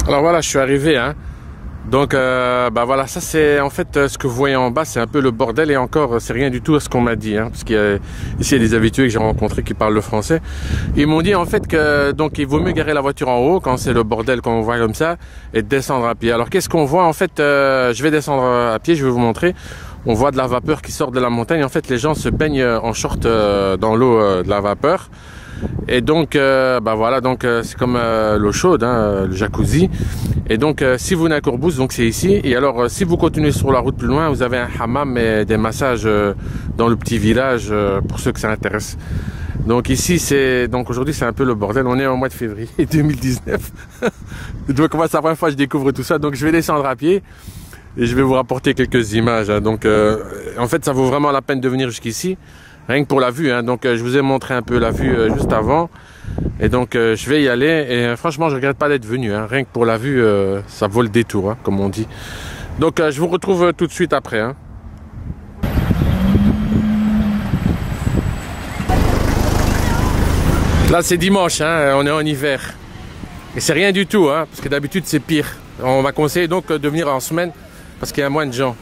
Alors voilà, je suis arrivé, hein. Donc bah voilà, ça c'est en fait ce que vous voyez en bas, c'est un peu le bordel et encore c'est rien du tout à ce qu'on m'a dit, hein, parce qu'il y a ici il y a des habitués que j'ai rencontrés qui parlent le français. Ils m'ont dit en fait que donc il vaut mieux garer la voiture en haut quand c'est le bordel qu'on voit comme ça et descendre à pied. Alors qu'est-ce qu'on voit en fait, je vais descendre à pied, je vais vous montrer. On voit de la vapeur qui sort de la montagne. En fait, les gens se baignent en short dans l'eau de la vapeur. Et donc, bah voilà, donc c'est comme l'eau chaude, hein, le jacuzzi. Et donc, si vous venez à Courbouz, donc c'est ici. Et alors, si vous continuez sur la route plus loin, vous avez un hammam et des massages dans le petit village pour ceux que ça intéresse. Donc ici, donc aujourd'hui, c'est un peu le bordel. On est au mois de février 2019. Donc moi, c'est la première fois que je découvre tout ça. Donc je vais descendre à pied. Et je vais vous rapporter quelques images. Hein. Donc, en fait, ça vaut vraiment la peine de venir jusqu'ici, rien que pour la vue. Hein. Donc, je vous ai montré un peu la vue juste avant. Et donc, je vais y aller. Et franchement, je regrette pas d'être venu. Hein. Rien que pour la vue, ça vaut le détour, hein, comme on dit. Donc, je vous retrouve tout de suite après. Hein. Là, c'est dimanche. Hein. On est en hiver. Et c'est rien du tout, hein, parce que d'habitude, c'est pire. On m'a conseillé donc de venir en semaine. Parce qu'il y a moins de gens.